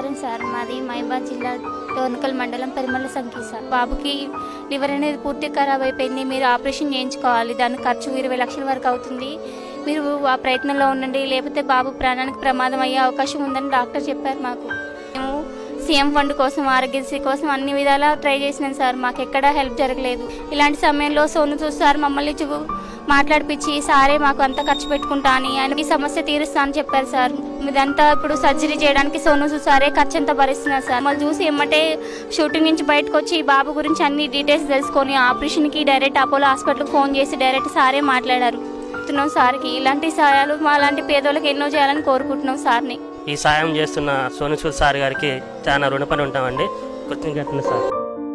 నమస్కారం సార్. మాది మహబూబాబాద్ జిల్లా డోర్నకల్ మండలం పరిమళ సంఖ్య సార్. బాబుకి లివర్ అనేది పూర్తి ఖరాబ్ అయిపోయింది. మీరు ఆపరేషన్ చేయించుకోవాలి. దానికి ఖర్చు 20 లక్షల వరకు అవుతుంది. మీరు ఆ ప్రయత్నంలో ఉండండి, లేకపోతే బాబు ప్రాణానికి ప్రమాదం అయ్యే అవకాశం ఉందని డాక్టర్ చెప్పారు మాకు. మేము సీఎం ఫండ్ కోసం, ఆరోగ్యశ్రీ కోసం అన్ని విధాలా ట్రై చేసినాం సార్. మాకు ఎక్కడా హెల్ప్ జరగలేదు. ఇలాంటి సమయంలో సోను సూద్ సార్ మమ్మల్ని మాట్లాడిపించి సారే మాకు అంతా ఖర్చు పెట్టుకుంటా అని, ఆయనకి సమస్య తీరుస్తా అని చెప్పారు సార్. ఇదంతా ఇప్పుడు సర్జరీ చేయడానికి సోను సూద్ సారే ఖర్చు అంతా భరిస్తున్నారు సార్. మళ్ళీ చూసి ఏమంటే షూటింగ్ నుంచి బయటకు వచ్చి బాబు గురించి అన్ని డీటెయిల్స్ తెలుసుకొని ఆపరేషన్కి డైరెక్ట్ అపోలో హాస్పిటల్కి ఫోన్ చేసి డైరెక్ట్ సారే మాట్లాడారు. సార్కి ఇలాంటి సాయాలు మా లాంటి పేదోళ్ళకి ఎన్నో చేయాలని కోరుకుంటున్నాం సార్ని. ఈ సాయం చేస్తున్న సోను సూద్ సార్ గారికి చాలా రుణపడి ఉంటామండి. కృతజ్ఞతలు sir.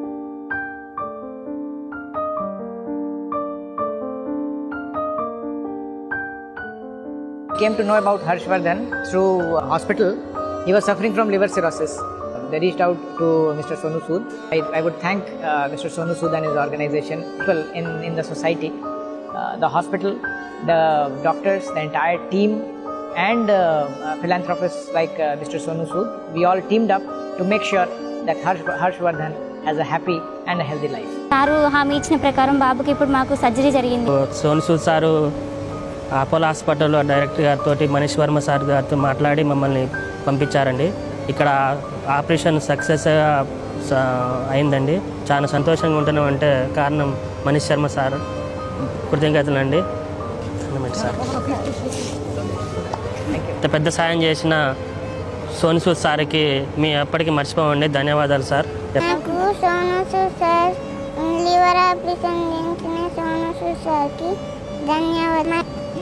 Came to know about Harshvardhan through hospital. He was suffering from liver cirrhosis. They reached out to Mr. Sonu Sood. I would thank Mr. Sonu Sood and his organization, people in the society, the hospital, the doctors, the entire team, and philanthropists like Mr. Sonu Sood. We all teamed up to make sure that Harshvardhan has a happy and a healthy life. Sir హామీ ఇచ్చిన ప్రకారం బాబుకి ఇప్పుడు మాకు surgery జరిగింది. Sonu Sood sir Apollo హాస్పిటల్లో director గారితో, Manish Varma sir గారితో మాట్లాడి మమ్మల్ని పంపించారండి. ఇక్కడ ఆపరేషన్ సక్సెస్ అయిందండి. చాలా సంతోషంగా ఉంటున్నాం. అంటే కారణం మనీష్ శర్మ సార్. కృతజ్ఞతలు అండి సార్. ఇంత పెద్ద సాయం చేసిన సోను సూద్ సార్కి మీ ఎప్పటికీ మర్చిపోవండి. ధన్యవాదాలు సార్. నాకు Sonu Sood sir liver operation చేయించిన సోను సూద్ సార్కి ధన్యవాదాలు.